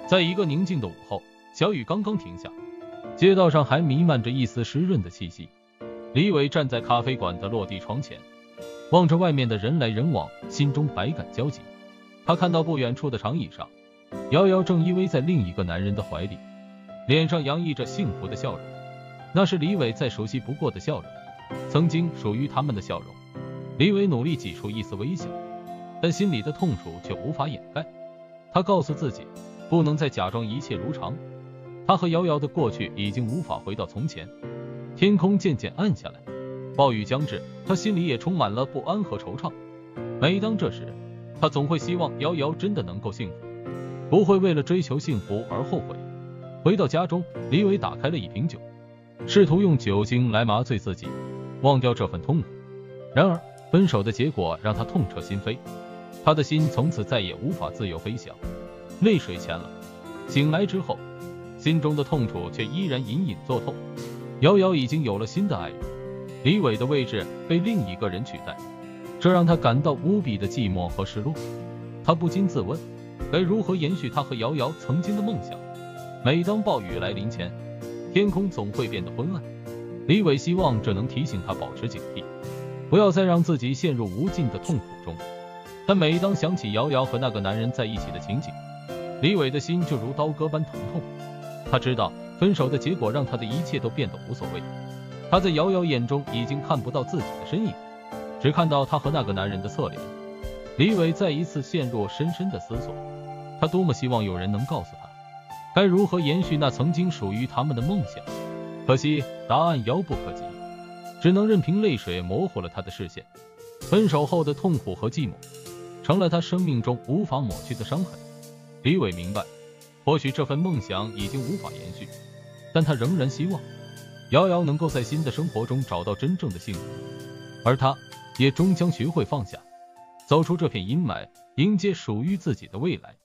在一个宁静的午后，小雨刚刚停下，街道上还弥漫着一丝湿润的气息。李伟站在咖啡馆的落地窗前，望着外面的人来人往，心中百感交集。他看到不远处的长椅上，瑶瑶正依偎在另一个男人的怀里，脸上洋溢着幸福的笑容。那是李伟再熟悉不过的笑容，曾经属于他们的笑容。李伟努力挤出一丝微笑，但心里的痛楚却无法掩盖。他告诉自己，不能再假装一切如常。他和瑶瑶的过去已经无法回到从前。天空渐渐暗下来，暴雨将至，他心里也充满了不安和惆怅。每当这时，他总会希望瑶瑶真的能够幸福，不会为了追求幸福而后悔。回到家中，李伟打开了一瓶酒，试图用酒精来麻醉自己，忘掉这份痛苦。然而分手的结果让他痛彻心扉，他的心从此再也无法自由飞翔。泪水乾了，醒来之后，心中的痛楚却依然隐隐作痛。瑶瑶已经有了新的爱人，李伟的位置被另一个人取代，这让他感到无比的寂寞和失落。他不禁自问，该如何延续他和瑶瑶曾经的梦想。每当暴雨来临前，天空总会变得昏暗。李伟希望这能提醒他保持警惕，不要再让自己陷入无尽的痛苦中。但每当想起瑶瑶和那个男人在一起的情景，李伟的心就如刀割般疼痛。他知道分手的结果让他的一切都变得无所谓。他在瑶瑶眼中已经看不到自己的身影，只看到他和那个男人的侧脸。李伟再一次陷入深深的思索，他多么希望有人能告诉他，该如何延续那曾经属于他们的梦想。可惜答案遥不可及，只能任凭泪水模糊了他的视线。分手后的痛苦和寂寞，成了他生命中无法抹去的伤痕。李伟明白，或许这份梦想已经无法延续，但他仍然希望瑶瑶能够在新的生活中找到真正的幸福，而他也终将学会放下，走出这片阴霾，迎接属于自己的未来。